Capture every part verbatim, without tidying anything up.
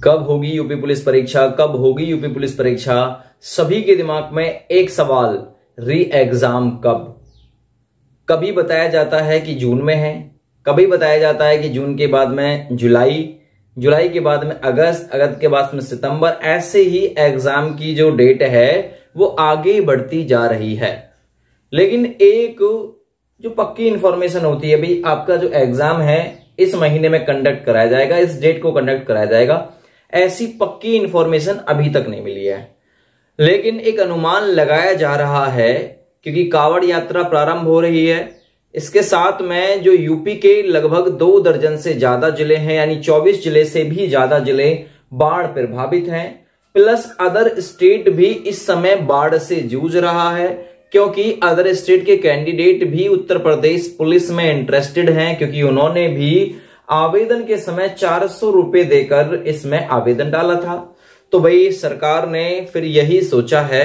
कब होगी UP police परीक्षा, कब होगी यूपी पुलिस परीक्षा। सभी के दिमाग में एक सवाल, री एग्जाम कब। कभी बताया जाता है कि जून में है, कभी बताया जाता है कि जून के बाद में जुलाई, जुलाई के बाद में अगस्त, अगस्त के बाद में सितंबर। ऐसे ही एग्जाम की जो डेट है वो आगे बढ़ती जा रही है। लेकिन एक जो पक्की इंफॉर्मेशन होती है भाई, आपका जो एग्जाम है इस महीने में कंडक्ट कराया जाएगा, इस डेट को कंडक्ट कराया जाएगा, ऐसी पक्की इंफॉर्मेशन अभी तक नहीं मिली है। लेकिन एक अनुमान लगाया जा रहा है क्योंकि कावड़ यात्रा प्रारंभ हो रही है। इसके साथ में जो यूपी के लगभग दो दर्जन से ज्यादा जिले हैं, यानी चौबीस जिले से भी ज्यादा जिले बाढ़ प्रभावित हैं, प्लस अदर स्टेट भी इस समय बाढ़ से जूझ रहा है क्योंकि अदर स्टेट के कैंडिडेट भी उत्तर प्रदेश पुलिस में इंटरेस्टेड हैं, क्योंकि उन्होंने भी आवेदन के समय चार सौ रुपए देकर इसमें आवेदन डाला था। तो भाई सरकार ने फिर यही सोचा है,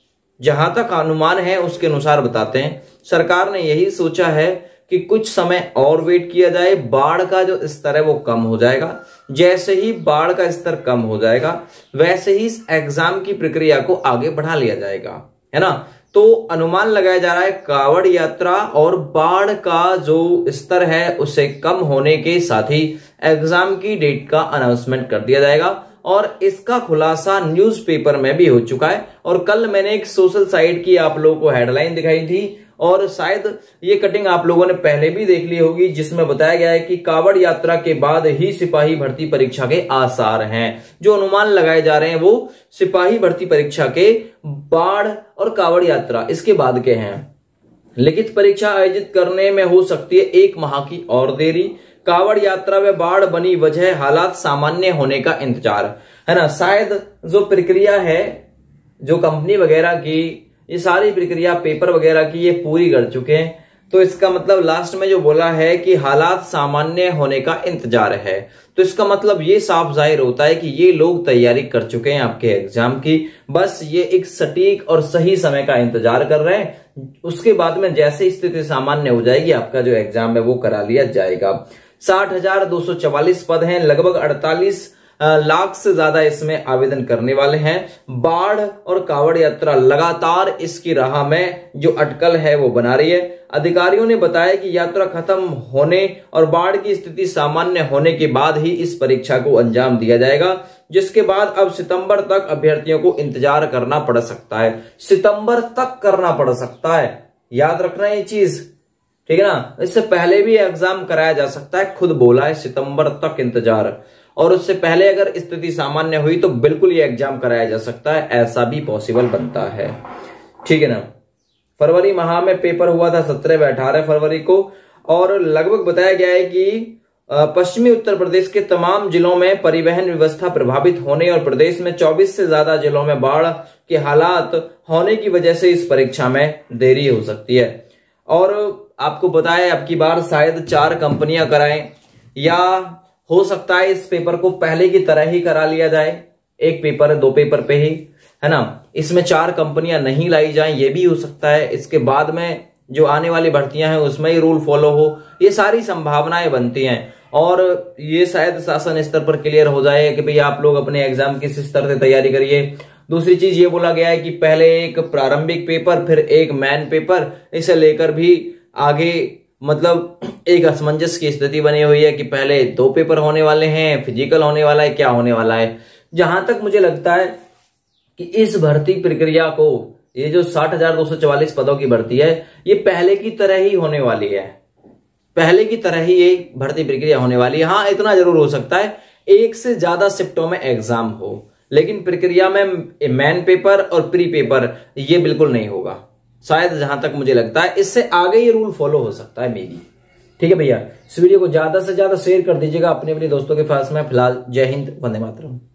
जहां तक अनुमान है उसके अनुसार बताते हैं, सरकार ने यही सोचा है कि कुछ समय और वेट किया जाए। बाढ़ का जो स्तर है वो कम हो जाएगा, जैसे ही बाढ़ का स्तर कम हो जाएगा वैसे ही इस एग्जाम की प्रक्रिया को आगे बढ़ा लिया जाएगा, है ना। तो अनुमान लगाया जा रहा है कावड़ यात्रा और बाढ़ का जो स्तर है उसे कम होने के साथ ही एग्जाम की डेट का अनाउंसमेंट कर दिया जाएगा। और इसका खुलासा न्यूज़पेपर में भी हो चुका है। और कल मैंने एक सोशल साइट की आप लोगों को हेडलाइन दिखाई थी और शायद ये कटिंग आप लोगों ने पहले भी देख ली होगी, जिसमें बताया गया है कि कावड़ यात्रा के बाद ही सिपाही भर्ती परीक्षा के आसार हैं। जो अनुमान लगाए जा रहे हैं वो सिपाही भर्ती परीक्षा के बाढ़ और कावड़ यात्रा इसके बाद के हैं। लिखित परीक्षा आयोजित करने में हो सकती है एक माह की और देरी। कावड़ यात्रा में बाढ़ बनी वजह, हालात सामान्य होने का इंतजार, है ना। शायद जो प्रक्रिया है, जो कंपनी वगैरह की ये सारी प्रक्रिया पेपर वगैरह की ये पूरी कर चुके हैं। तो इसका मतलब लास्ट में जो बोला है कि हालात सामान्य होने का इंतजार है, तो इसका मतलब ये साफ जाहिर होता है कि ये लोग तैयारी कर चुके हैं आपके एग्जाम की। बस ये एक सटीक और सही समय का इंतजार कर रहे हैं। उसके बाद में जैसे स्थिति सामान्य हो जाएगी आपका जो एग्जाम है वो करा लिया जाएगा। साठ हजार दो सौ चवालीस पद हैं, लगभग अड़तालीस लाख से ज्यादा इसमें आवेदन करने वाले हैं। बाढ़ और कावड़ यात्रा लगातार इसकी राह में जो अटकल है वो बना रही है। अधिकारियों ने बताया कि यात्रा खत्म होने और बाढ़ की स्थिति सामान्य होने के बाद ही इस परीक्षा को अंजाम दिया जाएगा, जिसके बाद अब सितंबर तक अभ्यर्थियों को इंतजार करना पड़ सकता है। सितंबर तक करना पड़ सकता है, याद रखना ये चीज, ठीक है ना। इससे पहले भी एग्जाम कराया जा सकता है, खुद बोला है सितंबर तक इंतजार। और उससे पहले अगर स्थिति सामान्य हुई तो बिल्कुल ये एग्जाम कराया जा सकता है, ऐसा भी पॉसिबल बनता है, ठीक है ना। फरवरी माह में पेपर हुआ था सत्रह व अठारह फरवरी को, और लगभग बताया गया है कि पश्चिमी उत्तर प्रदेश के तमाम जिलों में परिवहन व्यवस्था प्रभावित होने और प्रदेश में चौबीस से ज्यादा जिलों में बाढ़ के हालात होने की वजह से इस परीक्षा में देरी हो सकती है। और आपको पता है अब की बार शायद चार कंपनियां कराएं, या हो सकता है इस पेपर को पहले की तरह ही करा लिया जाए, एक पेपर दो पेपर पे ही, है ना। इसमें चार कंपनियां नहीं लाई जाएं, ये भी हो सकता है। इसके बाद में जो आने वाली भर्तियां हैं उसमें ही रूल फॉलो हो, ये सारी संभावनाएं बनती हैं। और ये शायद शासन स्तर पर क्लियर हो जाए कि भाई आप लोग अपने एग्जाम किस स्तर से तैयारी करिए। दूसरी चीज ये बोला गया है कि पहले एक प्रारंभिक पेपर फिर एक मैन पेपर, इसे लेकर भी आगे मतलब एक असमंजस की स्थिति बनी हुई है कि पहले दो पेपर होने वाले हैं, फिजिकल होने वाला है, क्या होने वाला है। जहां तक मुझे लगता है कि इस भर्ती प्रक्रिया को, ये जो साठ हजार दो सौ चवालीस पदों की भर्ती है, ये पहले की तरह ही होने वाली है, पहले की तरह ही ये भर्ती प्रक्रिया होने वाली है। हाँ, इतना जरूर हो सकता है एक से ज्यादा शिफ्टों में एग्जाम हो, लेकिन प्रक्रिया में मैन पेपर और प्री पेपर ये बिल्कुल नहीं होगा, शायद जहां तक मुझे लगता है। इससे आगे ये रूल फॉलो हो सकता है मेरी, ठीक है भैया। इस वीडियो को ज्यादा से ज्यादा शेयर कर दीजिएगा अपने अपने दोस्तों के पास में। फिलहाल जय हिंद, वंदे मातरम।